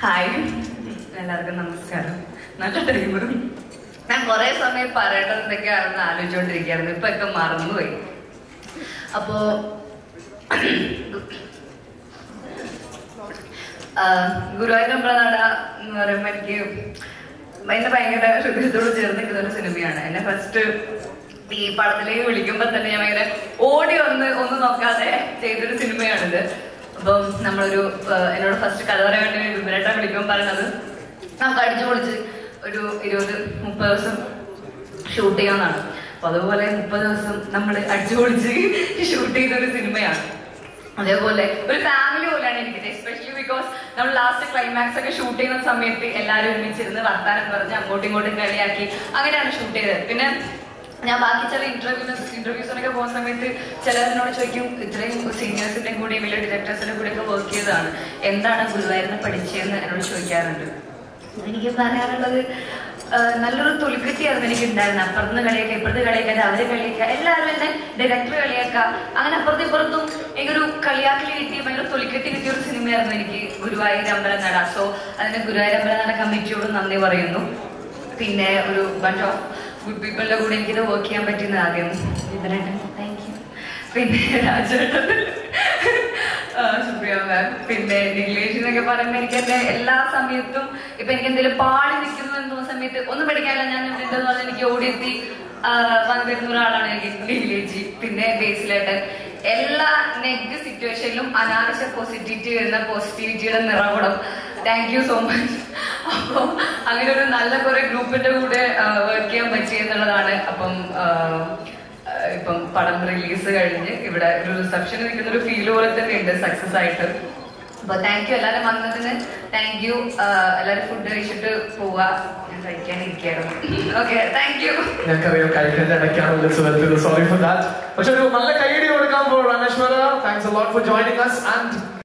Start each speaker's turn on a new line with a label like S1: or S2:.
S1: Hi എല്ലാവർക്കും നമസ്കാരം. നല്ല ടൈമറും ഞാൻ കുറെ സമയം പറയേണ്ടത് എന്തൊക്കെയാണെന്ന് ആലോചിച്ചുകൊണ്ടിരിക്കുകയായിരുന്നു. ഇപ്പൊ ഒക്കെ മറന്നുപോയി. അപ്പോ ഗുരുവായൂരമ്പലനട എന്ന് പറയുമ്പോൾ എനിക്ക് എന്നെ ഭയങ്കര ഹൃദയത്തോട് ചേർന്ന് നിൽക്കുന്ന ഒരു സിനിമയാണ്. എന്നെ ഫസ്റ്റ് ഈ പടത്തിലേക്ക് വിളിക്കുമ്പോൾ തന്നെ ഞാൻ ഭയങ്കര ഓടി ഒന്ന് നോക്കാതെ ചെയ്തൊരു സിനിമയാണിത്. അപ്പം നമ്മളൊരു എന്നോട് ഫസ്റ്റ് കഥ പറയാൻ വേണ്ടി വിപുലേട്ട വിളിക്കുമ്പോൾ പറയുന്നത് നമുക്ക് അടിച്ചു പൊളിച്ച് ഒരു 20-30 ദിവസം ഷൂട്ട് ചെയ്യാമെന്നാണ്. അപ്പൊ അതുപോലെ 30 ദിവസം നമ്മൾ അടിച്ചു പൊളിച്ച് ഷൂട്ട് ചെയ്തൊരു സിനിമയാണ്. അതേപോലെ ഒരു ഫാമിലി പോലെയാണ് എനിക്ക്, എസ്പെഷ്യലി ബിക്കോസ് നമ്മൾ ലാസ്റ്റ് ക്ലൈമാക്സ് ഒക്കെ ഷൂട്ട് ചെയ്യുന്ന സമയത്ത് എല്ലാവരും ഒരുമിച്ചിരുന്ന് വർത്താനം പറഞ്ഞ് അങ്ങോട്ടും ഇങ്ങോട്ടും കളിയാക്കി അങ്ങനെയാണ് ഷൂട്ട് ചെയ്തത്. പിന്നെ ഞാൻ ബാക്കി ചില ഇന്റർവ്യൂസിനൊക്കെ പോകുന്ന സമയത്ത് ചിലതിനോട് ചോദിക്കും, ഇത്രയും സീനിയേഴ്സിന്റെയും കൂടി വലിയ ഡയറക്ടേഴ്സിന്റെ കൂടെ ഒക്കെ വർക്ക് ചെയ്തതാണ്, എന്താണ് ഗുരുവായൂരിനെ പഠിച്ചതെന്ന് എന്നോട് ചോദിക്കാറുണ്ട്. എനിക്ക് പറയാനുള്ളത് നല്ലൊരു തൊലിക്കെട്ടിയായിരുന്നു എനിക്ക് ഉണ്ടായിരുന്നത്. അപ്പുറത്തുനിന്ന് കളിയാക്കുക, ഇപ്പുറത്ത് കളിയാക്കുക, അവര് കളിയാക്കുക, എല്ലാവരും എന്നെ ഡയറക്ടർ കളിയാക്കുക, അങ്ങനെ അപ്പുറത്തും ഇപ്പുറത്തും എനിക്കൊരു കളിയാക്കൽ കിട്ടിയ ഭയങ്കര തൊലിക്കെട്ടി കിട്ടിയ ഒരു സിനിമയായിരുന്നു എനിക്ക് ഗുരുവായൂർ അമ്പലനട. സോ അതിന് ഗുരുവായൂർ അമ്പലനട കമ്മിറ്റിയോട് നന്ദി പറയുന്നു. പിന്നെ ഒരു ബഞ്ച് ഓഫ് ഗുഡ് പീപ്പിളിന്റെ കൂടെ എനിക്കിത് വർക്ക് ചെയ്യാൻ പറ്റുന്നത് ആദ്യം താങ്ക് യു. പിന്നെ രാജേട്ടൻ, സുപ്രിയ മാം, പിന്നെ നിഗ്ലേഷ് എന്നൊക്കെ പറയുമ്പോൾ എനിക്ക് എന്റെ എല്ലാ സമയത്തും ഇപ്പൊ എനിക്ക് എന്തെങ്കിലും പാടി നിൽക്കുന്നു എന്ന സമയത്ത് ഒന്നും പഠിക്കാനില്ല, ഞാൻ ഇവിടെ ഉണ്ടെന്ന് പറഞ്ഞാൽ എനിക്ക് ഓടിയെത്തി വന്നു തരുന്ന ഒരാളാണ് എനിക്ക് നിഗ്ലേജി. പിന്നെ ബേസിലേട്ടൻ എല്ലാ നെഗ് സിറ്റുവേഷനിലും അനാവശ്യ പോസിറ്റിവിറ്റി വരുന്ന പോസിറ്റിവിറ്റിയുടെ നിറകുടം. Thank you so much. അപ്പൊ അങ്ങനെ ഒരു നല്ല കുറെ ഗ്രൂപ്പിന്റെ കൂടെ വർക്ക് ചെയ്യാൻ പറ്റിയെന്നുള്ളതാണ്. ഇപ്പം പടം റിലീസ് കഴിഞ്ഞ് ഇവിടെ ഒരു റിസപ്ഷൻ നിൽക്കുന്ന ഒരു ഫീൽ പോലെ തന്നെ ഉണ്ട് സക്സസ് ആയിട്ട്. അപ്പൊ താങ്ക് യു എല്ലാവരും വന്നതിന്. Thank you. എല്ലാവരും ഫുഡ് കഴിച്ചിട്ട് പോവാ, ഞാൻ കഴിക്കാനിരിക്കുകയായിരുന്നു. Okay, thank you.
S2: ഞങ്ങൾക്കറിയാം കഴിക്കേണ്ട ഇടയ്ക്കാണല്ലോ സുഹൃത്തുക്കൾ, സോറി ഫോർ ദാറ്റ്. പക്ഷെ ഒരു നല്ല കൈയടി കൊടുക്കാൻ പോകും Anaswara. Thanks a lot for joining us. And